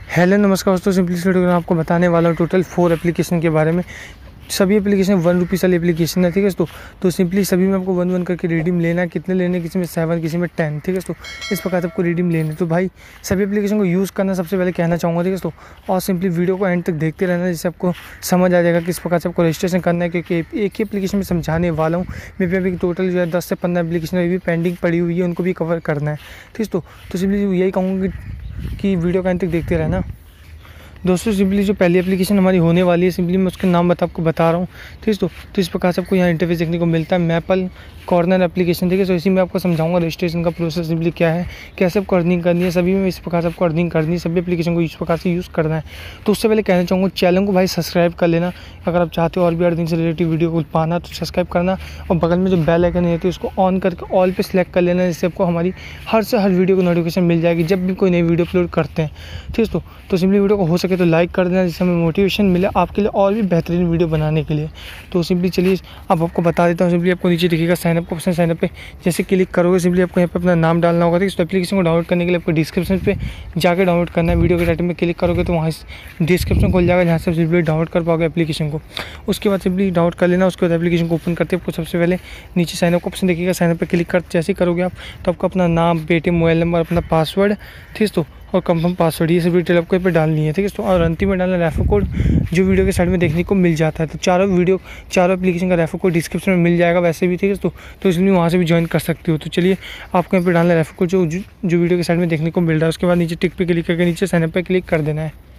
Hello नमस्कार दोस्तों, simply study में आपको बताने वाला हूँ टोटल 4 एप्लीकेशन के बारे में। सभी एप्लीकेशन 1 रुपीज़ वाली एप्लीकेशन है, ठीक है। तो सिंपली सभी में आपको 1 1 करके रिडीम लेना है। कितने लेने, किसी में 7, किसी में 10, ठीक है। तो इस प्रकार से आपको रिडीम लेने। तो भाई सभी एप्लीकेशन को यूज़ करना सबसे पहले कहना चाहूँगा, ठीक है। और सिंपली वीडियो को एंड तक देखते रहना, जिससे आपको समझ आ जाएगा किस प्रकार से आपको रजिस्ट्रेशन करना है, क्योंकि एक ही एप्लीकेशन में समझाने वाला हूँ। मैं भी अभी टोटल जो है 10 से 15 एप्लीकेशन अभी भी पेंडिंग पड़ी हुई है, उनको भी कवर करना है, ठीक है। तो सिंपली यही कहूँगा कि वीडियो को एंड तक देखते रहना दोस्तों। सिंपली जो पहली एप्लीकेशन हमारी होने वाली है, सिंपली मैं उसका नाम आपको बता रहा हूँ, ठीक है। तो इस प्रकार से आपको यहाँ इंटरफेस देखने को मिलता है, मैपल कॉर्नर एप्लीकेशन, ठीक है। तो इसी में आपको समझाऊंगा रजिस्ट्रेशन का प्रोसेस सिंपली क्या है, कैसे आपको अर्निंग करनी है। सभी में इस प्रकार से आपको अर्निंग करनी है, सभी एप्लीकेशन को इस प्रकार से यूज़ करना है। तो उससे पहले कहना चाहूँगा चैनल को भाई सब्सक्राइब कर लेना। अगर आप चाहते हो और भी अर्निंग से रिलेटेड वीडियो को पाना तो सब्सक्राइब करना, और बगल में जो बेल आइकन रहती है उसको ऑन करके ऑल पे सेलेक्ट कर लेना, जिससे आपको हमारी हर से हर वीडियो को नोटिफिकेशन मिल जाएगी जब भी कोई नई वीडियो अपलोड करते हैं, ठीक है। तो सिंपली वीडियो को हो सके तो लाइक कर देना, जिससे हमें मोटिवेशन मिले आपके लिए और भी बेहतरीन वीडियो बनाने के लिए। तो सिंपली चलिए अब आपको बता देता हूँ। सिंपली आपको नीचे दिखेगा साइनअप का ऑप्शन, साइनअप पे जैसे क्लिक करोगे सिंपली आपको यहाँ पे अपना नाम डालना होगा, ठीक है। तो एप्लीकेशन को डाउनलोड करने के लिए आपको डिस्क्रिप्शन पे जाकर डाउनलोड करना है। वीडियो के टाइटल में क्लिक करोगे तो वहाँ डिस्क्रिप्शन खुल जाएगा, जहाँ से सिंपली डाउनलोड कर पाओगे एप्लीकेशन को। उसके बाद सिंपली डाउनलोड कर लेना। उसके बाद एप्लीकेशन को ओपन करते आपको सबसे पहले नीचे साइनअप का ऑप्शन देखिएगा, साइनअप पे क्लिक कर जैसे करोगे आप तो आपको अपना नाम, पेटीएम, मोबाइल नंबर, अपना पासवर्ड, ठीक है, और कंफर्म पासवर्ड, ये सब डिटेल आपको यहाँ पे डालनी है, ठीक है। तो और अंतिम में डालना रेफर कोड, जो वीडियो के साइड में देखने को मिल जाता है। तो चारों एप्लीकेशन का रेफर कोड डिस्क्रिप्शन में मिल जाएगा वैसे भी, ठीक है। तो इसलिए वहाँ से भी ज्वाइन कर सकते हो। तो चलिए आपको यहाँ पे डालना रेफर कोड जो वीडियो के साइड में देखने को मिल रहा है। उसके बाद नीचे टिक पे क्लिक करके नीचे साइनअप पे क्लिक कर देना है।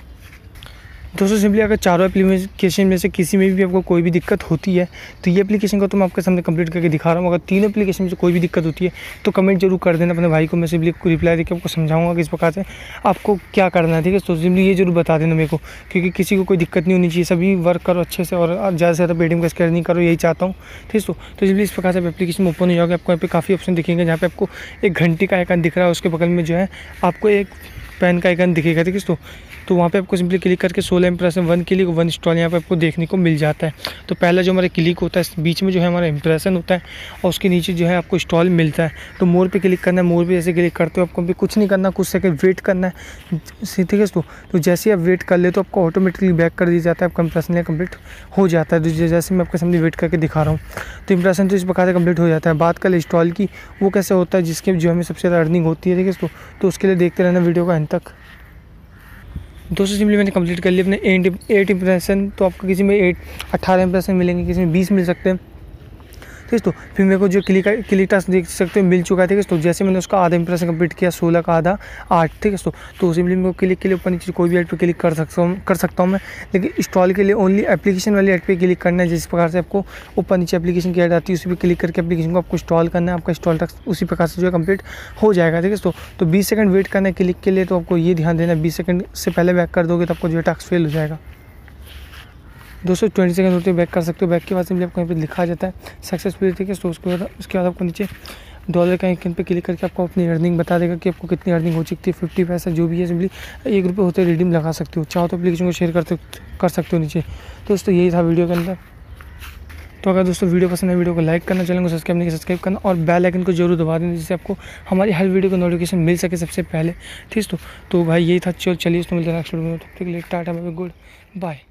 दोस्तों सिंपली अगर चारों एप्लीकेशन में से किसी में भी आपको कोई भी दिक्कत होती है तो ये एप्लीकेशन को तो मैं आपके सामने कंप्लीट करके दिखा रहा हूँ। अगर तीनों एप्लीकेशन में से कोई भी दिक्कत होती है तो कमेंट जरूर कर देना अपने भाई को। मैं सिंपली रिप्लाई देकर आपको समझाऊंगा कि इस प्रकार से आपको क्या करना है, ठीक है। तो सिंपली ये जरूर बता देना मेरे को, क्योंकि किसी को कोई दिक्कत नहीं होनी चाहिए। सभी वर्क करो अच्छे से और ज़्यादा से ज़्यादा पेटीएम का स्कैन नहीं करो, यही चाहता हूँ, ठीक है। तो सिंपली इस प्रकार से एप्लीकेशन में ओपन हो जाओगे। आपको यहाँ पे काफ़ी ऑप्शन दिखेंगे, जहाँ पे आपको एक घंटी का आइकन दिख रहा है, उसके बगल में जो है आपको एक पेन का आइकन दिखेगा, ठीक है। तो वहाँ पे आपको सिंपली क्लिक करके 16 इंप्रेशन 1 क्लिक 1 इंस्टॉल यहाँ पे आपको देखने को मिल जाता है। तो पहला जो हमारा क्लिक होता है, बीच में जो है हमारा इंप्रेशन होता है, और उसके नीचे जो है आपको इंस्टॉल मिलता है। तो मोर पे क्लिक करना है। मोर पे जैसे क्लिक करते हो आपको भी कुछ नहीं करना, कुछ सेकंड वेट करना है, ठीक है। तो जैसे आप वेट कर ले तो आपको ऑटोमेटिकली बैक कर दिया जाता है, आपका इंप्रेशन कंप्लीट हो जाता है। तो जैसे मैं आपके सामने वेट करके दिखा रहा हूँ तो इंप्रेशन तो इस प्रकार से कंप्लीट हो जाता है। बात कर इंस्टॉल की, वो कैसे होता है, जिसके जो हमें सबसे ज़्यादा अर्निंग होती है, ठीक है। तो उसके लिए देखते रहना वीडियो को एंड तक। दोस्तों सिंपली मैंने कंप्लीट कर लिया अपने 8 इंप्रेशन। तो आपको किसी में 18 इंप्रेशन मिलेंगे, किसी में 20 मिल सकते हैं, ठीक है। तो फिर मेरे को जो क्लिक टास्क देख सकते हो मिल चुका है, ठीक है। तो जैसे मैंने उसका आधा इंप्रेशन कंप्लीट किया, 16 का आधा 8, ठीक है। तो सिंपली मेरे को क्लिक के लिए ऊपर नीचे कोई भी ऐड पे क्लिक कर सकता हूँ मैं, लेकिन इंस्टॉल के लिए ओनली एप्लीकेशन वाली ऐड पे क्लिक करना है। जिस प्रकार से आपको ऊपर नीचे एप्लीकेशन की ऐड आती है उसी पर क्लिक करके एप्लीकेशन को आपको इंस्टॉल करना है। आपका इंस्टॉल टास्क उसी प्रकार से जो है कंप्लीट हो जाएगा, ठीक है। तो 20 सेकंड वेट करना है क्लिक के लिए। तो आपको ये ध्यान देना, 20 सेकंड से पहले बैक कर दोगे तो आपको जो है टास्क फेल हो जाएगा। दोस्तों 20 सेकंड होते बैक कर सकते हो। बैक के बाद सिंपली आपको यहाँ पे लिखा जाता है सक्सेसफुल, ठीक है। तो उसके बाद आपको नीचे डॉलर का आइकन पे क्लिक करके आपको अपनी अर्निंग बता देगा कि आपको कितनी अर्निंग हो चुकी है। 50 पैसा जो भी है, सिंपली 1 रुपये होते रिडीम लगा सकते हो। चाहो तो एप्लीकेशन को शेयर कर सकते हो नीचे। तो दोस्तों यही था वीडियो के अंदर। तो अगर दोस्तों वीडियो पसंद है, वीडियो को लाइक करना, चैनल को सब्सक्राइब करना और बेल आइकन को जरूर दबा देना, जिससे आपको हमारी हर वीडियो को नोटिफिकेशन मिल सके सबसे पहले, ठीक है। तो भाई यही था। चलिए तो मिलते हैं नेक्स्ट वीडियो में। तब तक के लिए tata bye bye, good bye.